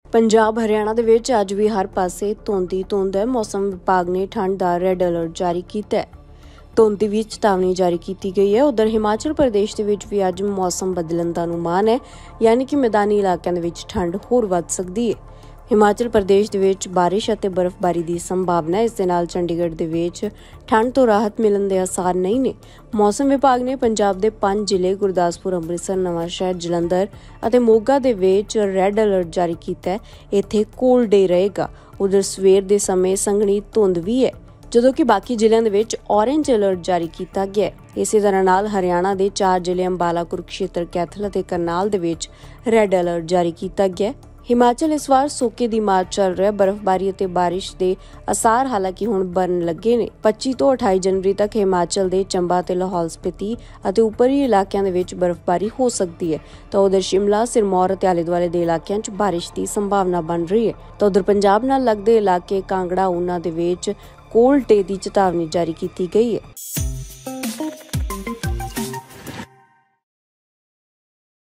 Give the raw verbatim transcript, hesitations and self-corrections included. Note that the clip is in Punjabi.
ਪੰਜਾਬ ਹਰਿਆਣਾ ਦੇ ਵਿੱਚ ਅੱਜ ਵੀ ਹਰ ਪਾਸੇ ਧੁੰਦ ਹੀ ਧੁੰਦ ਹੈ। ਮੌਸਮ ਵਿਭਾਗ ਨੇ ਠੰਡ ਦਾ ਰੈੱਡ ਅਲਰਟ ਜਾਰੀ ਕੀਤਾ ਹੈ। ਧੁੰਦ ਦੀ ਵੀ ਚੇਤਾਵਨੀ ਜਾਰੀ ਕੀਤੀ ਗਈ ਹੈ। ਉਧਰ ਹਿਮਾਚਲ ਪ੍ਰਦੇਸ਼ ਦੇ ਵਿੱਚ ਵੀ ਅੱਜ ਮੌਸਮ ਬਦਲਣ ਦਾ ਅਨੁਮਾਨ ਹੈ, ਯਾਨੀ ਕਿ ਮੈਦਾਨੀ ਇਲਾਕਿਆਂ ਦੇ ਵਿੱਚ ਠੰਡ ਹੋਰ ਵੱਧ ਸਕਦੀ ਹੈ। ਹਿਮਾਚਲ ਪ੍ਰਦੇਸ਼ ਦੇ ਵਿੱਚ ਬਾਰਿਸ਼ ਅਤੇ ਬਰਫ਼ਬਾਰੀ ਦੀ ਸੰਭਾਵਨਾ ਹੈ। ਇਸ ਦੇ ਨਾਲ ਚੰਡੀਗੜ੍ਹ ਦੇ ਵਿੱਚ ਠੰਡ ਤੋਂ ਰਾਹਤ ਮਿਲਣ ਦੇ ਆਸਾਰ ਨਹੀਂ ਨੇ। ਮੌਸਮ ਵਿਭਾਗ ਨੇ ਪੰਜਾਬ ਦੇ ਪੰਜ ਜ਼ਿਲ੍ਹੇ ਗੁਰਦਾਸਪੁਰ, ਅੰਮ੍ਰਿਤਸਰ, ਨਵਾਂਸ਼ਹਿਰ, ਜਲੰਧਰ ਅਤੇ ਮੋਗਾ ਦੇ ਵਿੱਚ ਰੈੱਡ ਅਲਰਟ ਜਾਰੀ ਕੀਤਾ ਹੈ। ਇੱਥੇ ਕੋਲਡ ਡੇ ਰਹੇਗਾ। ਉਧਰ ਸਵੇਰ ਦੇ ਸਮੇਂ ਸੰਘਣੀ ਧੁੰਦ ਵੀ ਹੈ, ਜਦੋਂ ਕਿ ਬਾਕੀ ਜ਼ਿਲ੍ਹਿਆਂ ਦੇ ਵਿੱਚ ਔਰੇਂਜ ਅਲਰਟ ਜਾਰੀ ਕੀਤਾ ਗਿਆ ਹੈ। ਇਸੇ ਤਰ੍ਹਾਂ ਨਾਲ ਹਰਿਆਣਾ ਦੇ ਚਾਰ ਜ਼ਿਲ੍ਹੇ ਅੰਬਾਲਾ, ਕੁਰੂਕਸ਼ੇਤਰ, ਕੈਥਲ ਅਤੇ ਕਰਨਾਲ ਦੇ ਵਿੱਚ ਰੈੱਡ ਅਲਰਟ ਜਾਰੀ ਕੀਤਾ ਗਿਆ ਹੈ। ਹਿਮਾਚਲ ਇਸ ਵਾਰ ਸੋਕੇ ਦੀ ਮਾਰ ਚੱਲ ਰਿਹਾ। ਬਰਫ਼ਬਾਰੀ ਅਤੇ ਬਾਰਿਸ਼ ਦੇ ਅਸਾਰ ਹਾਲਾਂਕਿ ਹੁਣ ਬਣਨ ਲੱਗੇ ਨੇ। ਪੱਚੀ ਤੋਂ ਅਠਾਈ ਜਨਵਰੀ ਤੱਕ ਹਿਮਾਚਲ ਦੇ ਚੰਬਾ ਤੇ ਲਾਹੌਲ ਸਪੀਤੀ ਅਤੇ ਉੱਪਰੀ ਇਲਾਕਿਆਂ ਦੇ ਵਿੱਚ ਬਰਫ਼ਬਾਰੀ ਹੋ ਸਕਦੀ ਹੈ। ਤਾਂ ਉਧਰ ਸ਼ਿਮਲਾ, ਸਿਰਮੌਰ ਅਤੇ ਆਲੇ ਦੁਆਲੇ ਦੇ ਇਲਾਕਿਆਂ 'ਚ ਬਾਰਿਸ਼ ਦੀ ਸੰਭਾਵਨਾ ਬਣ ਰਹੀ ਹੈ। ਤਾਂ ਉਧਰ ਪੰਜਾਬ ਨਾਲ ਲੱਗਦੇ ਇਲਾਕੇ ਕਾਂਗੜਾ, ਊਨਾ ਦੇ ਵਿੱਚ ਕੋਲਡ ਡੇ ਦੀ ਚੇਤਾਵਨੀ ਜਾਰੀ ਕੀਤੀ ਗਈ ਹੈ।